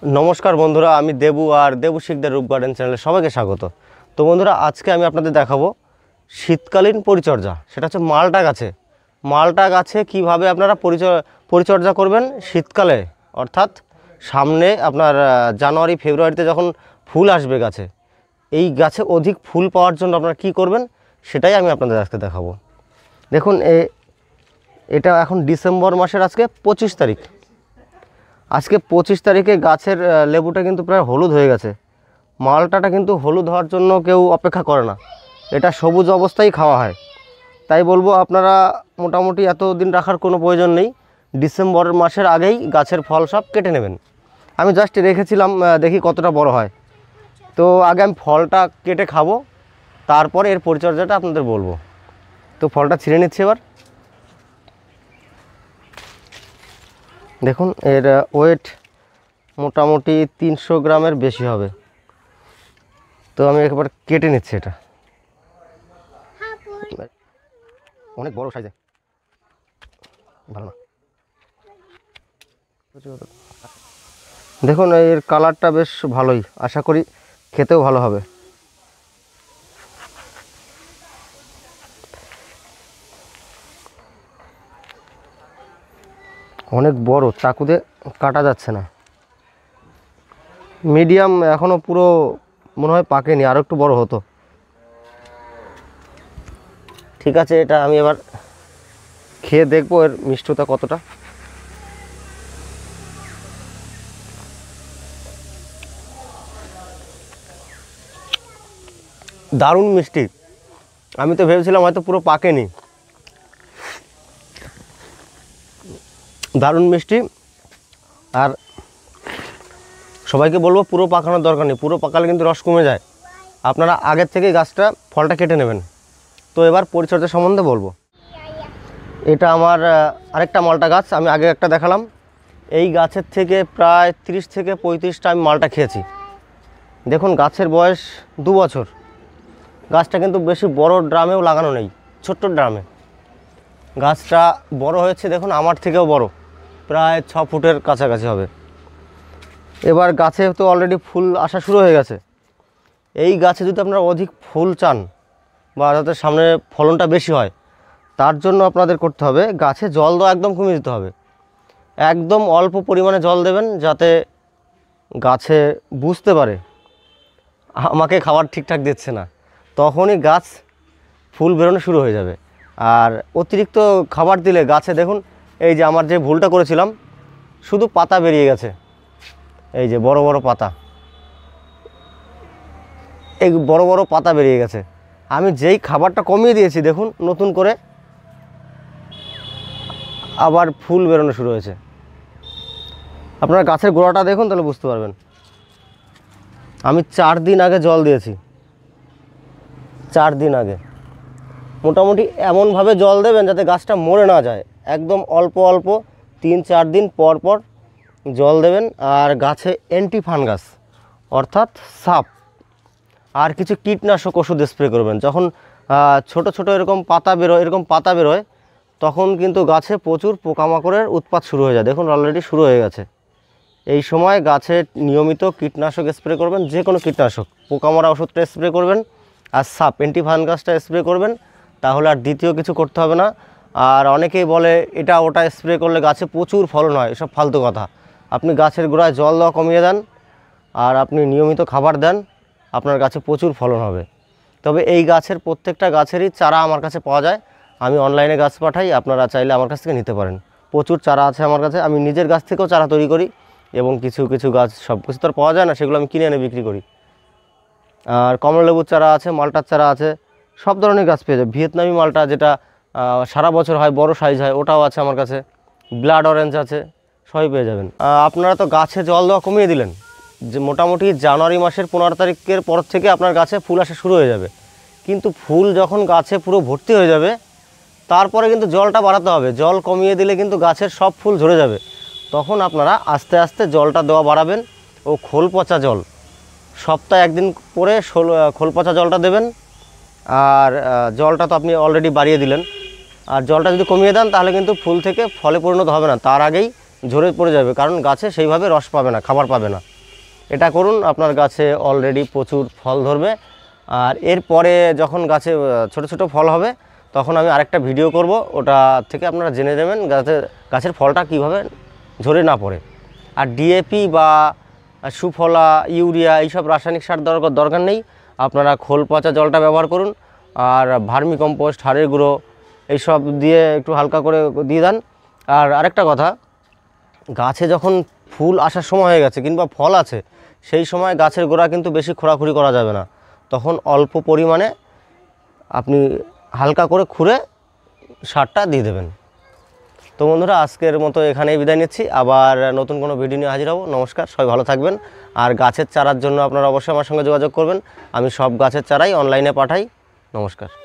নমস্কার বন্ধুরা, আমি দেবু আর দেবু শিকদার রূপ গার্ডেন চ্যানেলে সবাইকে স্বাগত। তো বন্ধুরা, আজকে আমি আপনাদের দেখাবো শীতকালীন পরিচর্যা। সেটা হচ্ছে মালটা গাছে কীভাবে আপনারা পরিচর্যা করবেন শীতকালে, অর্থাৎ সামনে আপনার জানুয়ারি ফেব্রুয়ারিতে যখন ফুল আসবে গাছে, এই গাছে অধিক ফুল পাওয়ার জন্য আপনারা কী করবেন সেটাই আমি আপনাদের আজকে দেখাবো। দেখুন, এটা এখন ডিসেম্বর মাসের আজকে 25 তারিখ। আজকে 25 তারিখে গাছের লেবুটা কিন্তু প্রায় হলুদ হয়ে গেছে। মালটাটা কিন্তু হলুদ হওয়ার জন্য কেউ অপেক্ষা করে না, এটা সবুজ অবস্থায় খাওয়া হয়। তাই বলবো, আপনারা মোটামুটি এতদিন রাখার কোনো প্রয়োজন নেই, ডিসেম্বর মাসের আগেই গাছের ফল সব কেটে নেবেন। আমি জাস্ট রেখেছিলাম, দেখি কতটা বড় হয়। তো আগে আমি ফলটা কেটে খাবো, তারপরে এর পরিচর্যাটা আপনাদের বলবো। তো ফলটা ছিঁড়ে নিচ্ছি এবার। দেখুন, এর ওয়েট মোটামুটি 300 গ্রামের বেশি হবে। তো আমি একবার কেটে নিচ্ছি। এটা অনেক বড় সাইজে, ভালো না। দেখুন, এর কালারটা বেশ ভালোই, আশা করি খেতেও ভালো হবে। অনেক বড়, চাকুতে কাটা যাচ্ছে না। মিডিয়াম, এখনও পুরো মনে হয় পাকেনি, আরও একটু বড় হতো। ঠিক আছে, এটা আমি এবার খেয়ে দেখবো এর মিষ্টতা কতটা। দারুণ মিষ্টি। আমি তো ভেবেছিলাম হয়তো পুরো পাকেনি। দারুণ মিষ্টি। আর সবাইকে বলবো, পুরো পাকানোর দরকার নেই, পুরো পাকালে কিন্তু রস কমে যায়। আপনারা আগের থেকেই ফলটা কেটে নেবেন। তো এবার পরিচর্যা সম্বন্ধে বলবো। এটা আমার আরেকটা মালটা গাছ, আমি আগে একটা দেখালাম। এই গাছের থেকে প্রায় 30 থেকে 35টা আমি মালটা খেয়েছি। দেখুন, গাছের বয়স 2 বছর। গাছটা কিন্তু বেশি বড় ড্রামেও লাগানো নেই, ছোট্ট ড্রামে গাছটা বড় হয়েছে। দেখুন, আমার থেকেও বড়, প্রায় 6 ফুটের কাছাকাছি হবে। এবার গাছে তো অলরেডি ফুল আসা শুরু হয়ে গেছে। এই গাছে যদি আপনারা অধিক ফুল চান বা যাতে সামনে ফলনটা বেশি হয়, তার জন্য আপনাদের করতে হবে গাছে জল দেওয়া একদম কমিয়ে দিতে হবে। একদম অল্প পরিমাণে জল দেবেন, যাতে গাছে বুঝতে পারে আমাকে খাবার ঠিকঠাক দিচ্ছে না, তখনই গাছ ফুল বেরোনো শুরু হয়ে যাবে। আর অতিরিক্ত খাবার দিলে গাছে, দেখুন এই যে আমার যে ভুলটা করেছিলাম, শুধু পাতা বেরিয়ে গেছে। এই যে বড় বড় পাতা, এই বড় বড় পাতা বেরিয়ে গেছে। আমি যেই খাবারটা কমিয়ে দিয়েছি, দেখুন নতুন করে আবার ফুল বেরোনো শুরু হয়েছে। আপনারা গাছের গোড়াটা দেখুন, তাহলে বুঝতে পারবেন। আমি 4 দিন আগে জল দিয়েছি, 4 দিন আগে। মোটামুটি এমনভাবে জল দেবেন যাতে গাছটা মরে না যায়। একদম অল্প অল্প 3-4 দিন পর পর জল দেবেন। আর গাছে অ্যান্টিফাঙ্গাস অর্থাৎ সাপ আর কিছু কীটনাশক ওষুধ স্প্রে করবেন। যখন ছোট ছোট এরকম পাতা বেরোয়, তখন কিন্তু গাছে প্রচুর পোকামাকড়ের উৎপাত শুরু হয়ে যায়। দেখুন, অলরেডি শুরু হয়ে গেছে। এই সময় গাছে নিয়মিত কীটনাশক স্প্রে করবেন, যে কোনো কীটনাশক, পোকামারা ওষুধটা স্প্রে করবেন, আর সাপ অ্যান্টিফাঙ্গাসটা স্প্রে করবেন। তাহলে আর দ্বিতীয় কিছু করতে হবে না। আর অনেকেই বলে এটা ওটা স্প্রে করলে গাছে প্রচুর ফলন হয়, এসব ফালতু কথা। আপনি গাছের গোড়ায় জল দেওয়া কমিয়ে দেন, আর আপনি নিয়মিত খাবার দেন, আপনার গাছে প্রচুর ফলন হবে। তবে এই গাছের প্রত্যেকটা গাছেরই চারা আমার কাছে পাওয়া যায়। আমি অনলাইনে গাছ পাঠাই, আপনারা চাইলে আমার কাছ থেকে নিতে পারেন। প্রচুর চারা আছে আমার কাছে। আমি নিজের গাছ থেকেও চারা তৈরি করি, এবং কিছু কিছু গাছ, সব কিছু তো আর পাওয়া যায় না, সেগুলো আমি কিনে এনে বিক্রি করি। আর কমলালেবুর চারা আছে, মালটার চারা আছে, সব ধরনের গাছ পেয়ে যায়। ভিয়েতনামি মালটা, যেটা সারা বছর হয়, বড় সাইজ হয়, ওটাও আছে আমার কাছে। ব্লাড অরেঞ্জ আছে, সবই পেয়ে যাবেন। আপনারা তো গাছে জল দেওয়া কমিয়ে দিলেন, যে মোটামুটি জানুয়ারি মাসের 15 তারিখের পর থেকে আপনার গাছে ফুল আসা শুরু হয়ে যাবে। কিন্তু ফুল যখন গাছে পুরো ভর্তি হয়ে যাবে, তারপরে কিন্তু জলটা বাড়াতে হবে। জল কমিয়ে দিলে কিন্তু গাছের সব ফুল ঝরে যাবে। তখন আপনারা আস্তে আস্তে জলটা দেওয়া বাড়াবেন। ও খোল পচা জল, সপ্তাহে 1 দিন পরে খোল পচা জলটা দেবেন। আর জলটা তো আপনি অলরেডি বাড়িয়ে দিলেন। আর জলটা যদি কমিয়ে দেন, তাহলে কিন্তু ফুল থেকে ফলে পরিণত হবে না, তার আগেই ঝরে পড়ে যাবে, কারণ গাছে সেইভাবে রস পাবে না, খাবার পাবে না। এটা করুন, আপনার গাছে অলরেডি প্রচুর ফল ধরবে। আর এরপরে যখন গাছে ছোট ছোট ফল হবে তখন আমি আরেকটা ভিডিও করব, ওটা থেকে আপনারা জেনে নেবেন গাছের ফলটা কিভাবে ঝরে না পড়ে। আর ডিএপি বা সুফলা, ইউরিয়া এইসব রাসায়নিক সার দরকার নেই। আপনারা খোল পচা জলটা ব্যবহার করুন, আর ভার্মি কম্পোস্ট, হাড়ের গুঁড়ো এইসব দিয়ে একটু হালকা করে দিয়ে দেন। আর আরেকটা কথা, গাছে যখন ফুল আসার সময় হয়ে গেছে কিংবা ফল আছে, সেই সময় গাছের গোড়া কিন্তু বেশি খোঁড়াখুড়ি করা যাবে না। তখন অল্প পরিমাণে আপনি হালকা করে খুঁড়ে সারটা দিয়ে দেবেন। তো বন্ধুরা, আজকের মতো এখানেই বিদায় নিচ্ছি। আবার নতুন কোনো ভিডিও নিয়ে হাজির হব। নমস্কার, সবাই ভালো থাকবেন। আর গাছের চারার জন্য আপনারা অবশ্যই আমার সঙ্গে যোগাযোগ করবেন। আমি সব গাছের চারাই অনলাইনে পাঠাই। নমস্কার।